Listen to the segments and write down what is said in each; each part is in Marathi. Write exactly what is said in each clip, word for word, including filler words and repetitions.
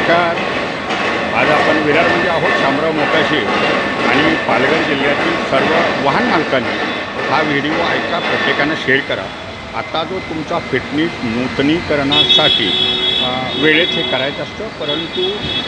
नमस्कार. आज आपण विरारमध्ये आहोत, शामराव मोकाशी आणि पालघर जिल्ह्यातील सर्व वाहन मालकांनी हा व्हिडिओ ऐका, प्रत्येकानं शेअर करा. आता जो तुमचा फिटनेस नूतनीकरणासाठी वेळेत हे करायचं असतं, परंतु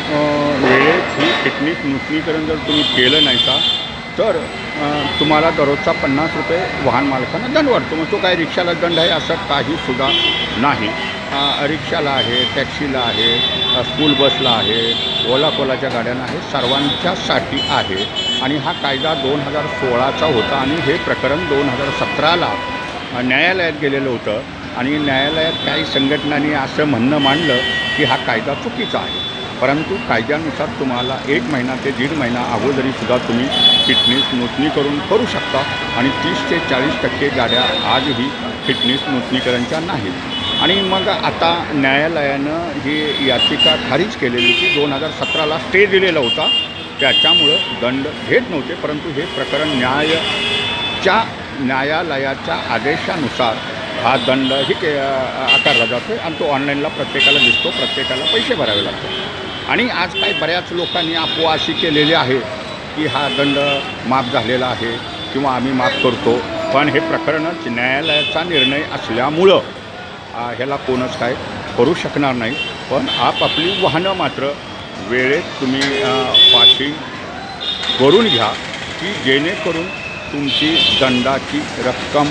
वेळेत ही फिटनेस नूतनीकरण जर तुम्ही केलं नाही का तर तुम्हाला दररोजचा पन्नास रुपये वाहन मालकांना दंड वाढतो. मग तो काय रिक्षाला दंड आहे असं काहीसुद्धा नाही. रिक्षाला आहे, टॅक्सीला आहे, स्कूल बसला आहे, ओला कोलाच्या गाड्यांना आहे, सर्वांच्यासाठी आहे. आणि हा कायदा दोन हजार सोळाचा होता आणि हे प्रकरण दोन हजार सतराला न्यायालयात गेलेलं होतं. आणि न्यायालयात काही संघटनांनी असं म्हणणं मांडलं की हा कायदा चुकीचा आहे, परंतु कायद्यानुसार तुम्हाला एक महिना ते दीड महिना अगोदरीसुद्धा तुम्ही फिटनेस नूतनीकरण करू शकता. आणि तीस ते चाळीस टक्के गाड्या आजही फिटनेस नूतनीकरणच्या नाहीत. आणि मग आता न्यायालयानं ही याचिका खारिज केलेली होती. दोन हजार सतराला स्टे दिलेला होता, त्याच्यामुळं दंड घेत नव्हते, परंतु हे प्रकरण न्यायाच्या न्यायालयाच्या आदेशानुसार हा दंड ही के आकारला जातो आहे. आणि तो ऑनलाईनला प्रत्येकाला दिसतो, प्रत्येकाला पैसे भरावे लागतात. आणि आज काही बऱ्याच लोकांनी अफवा अशी केलेली आहे की हा दंड माफ झालेला आहे किंवा आम्ही माफ करतो, पण हे प्रकरणच न्यायालयाचा निर्णय असल्यामुळं ह्याला कोणच काय करू शकणार नाही. पण आपापली वाहनं मात्र वेळेत तुम्ही पासिंग करून घ्या की जेणेकरून तुमची दंडाची रक्कम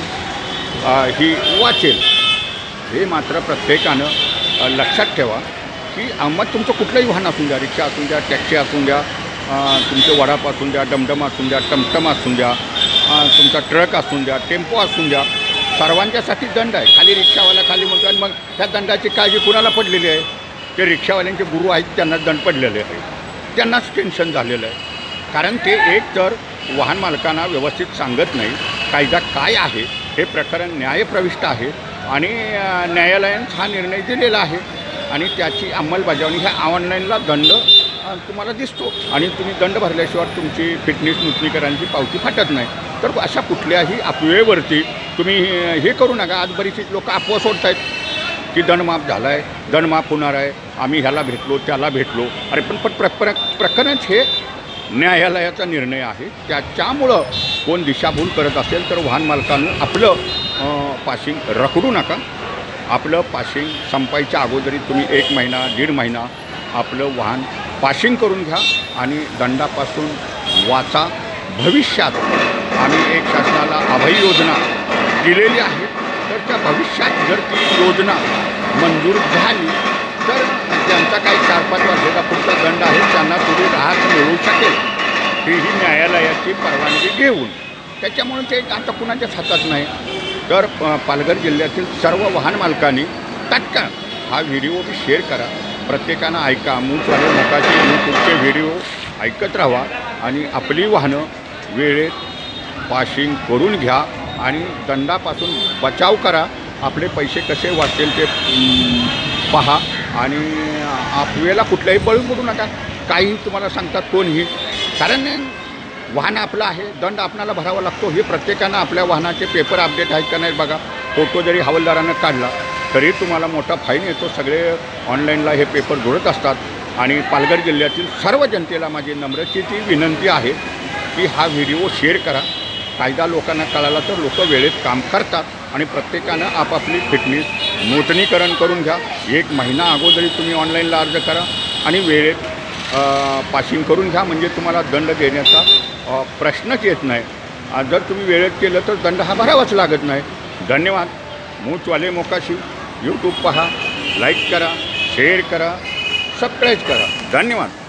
ही वाचेल. हे मात्र प्रत्येकानं लक्षात ठेवा की मग तुमचं कुठलंही वाहन असून द्या, रिक्षा असून द्या, टॅक्सी असून द्या, तुमचे वडाप असून द्या, डमडम असून द्या, टमटम असून द्या, तुमचा ट्रक असून द्या, टेम्पो असून द्या, सर्वांच्यासाठी दंड आहे. खाली रिक्षावाला खाली म्हणतो आणि मग त्या दंडाची काळजी कुणाला पडलेली आहे? ते रिक्षावाल्यांचे गुरु आहेत त्यांना दंड पडलेले आहे, त्यांनाच टेन्शन झालेलं आहे. कारण ते एक तर वाहन मालकांना व्यवस्थित सांगत नाही कायदा काय आहे. हे प्रकरण न्यायप्रविष्ट आहे आणि न्यायालयानं हा निर्णय दिलेला आहे आणि त्याची अंमलबजावणी ह्या ऑनलाईनला दंड तुम्हाला दिसतो आणि तुम्ही दंड भरल्याशिवाय तुमची फिटनेस नूतनीकरणाची पावती फाटत नाही. तर अशा कुठल्याही अफवेवरती तुम्ही हे करू नका. आज बरीचशी लोक अफवा सोडत आहेत की दंड माफ झाला आहे, दंड माफ होणार आहे, आम्ही ह्याला भेटलो त्याला भेटलो. अरे पण पण प्र प्र प्रकरणच हे न्यायालयाचा निर्णय आहे, त्याच्यामुळं कोण दिशाभूल करत असेल तर वाहन मालकांनी आपलं पासिंग रखडू नका. आपलं पासिंग संपायच्या अगोदरी तुम्ही एक महिना दीड महिना आपलं वाहन पासिंग करून घ्या आणि दंडापासून वाचा. भविष्यात आम्ही एक शासनाला अभय योजना दिलेली आहे, तर त्या भविष्यात जर ती योजना मंजूर झाली तर ज्यांचा काही चार पाच वर्षाचा पुढचा दंड आहे त्यांना थोडी राहत मिळू शकेल, तीही न्यायालयाची परवानगी घेऊन. त्याच्यामुळे ते आता कुणाच्याच हातात नाही. तर पालघर जिल्ह्यातील सर्व वाहन मालकांनी तात्काळ हा व्हिडिओ शेअर करा, प्रत्येकानं ऐका. मूचवाले मोकाशी यूट्यूबचे व्हिडिओ ऐकत राहा आणि आपली वाहनं वेळेत पासिंग करून घ्या आणि दंडापासून बचाव करा. आपले पैसे कसे वाचतील ते पहा आणि अफवेला कुठल्याही बळी पडू नका. काही तुम्हाला सांगतात कोणीही, कारण वाहन आपलं आहे, दंड आपल्याला भरावा लागतो. हे प्रत्येकानं आपल्या वाहनाचे पेपर अपडेट आहेत का नाही बघा. फोटो जरी हवालदारानं काढला तरी तुम्हाला मोठा फाईन येतो. सगळे ऑनलाईनला हे पेपर जोडत असतात. आणि पालघर जिल्ह्यातील सर्व जनतेला माझी नम्रतेची विनंती आहे की हा व्हिडिओ शेअर करा. कायदा लोकांना कळाला तर लोक वेळेत काम करतात. आणि प्रत्येकानं आपापली फिटनेस नूतनीकरण करून घ्या. एक महिना अगोदरी तुम्ही ऑनलाईनला अर्ज करा आणि वेळेत पासिंग करून घ्या, म्हणजे तुम्हाला दंड देण्याचा प्रश्नच येत नाही. जर तुम्ही वेळेत केलं तर दंड हा भरावाच लागत नाही. धन्यवाद. मूचवाले मोकाशी यूट्यूब पहा, लाईक करा, शेअर करा, सबस्क्राईब करा. धन्यवाद.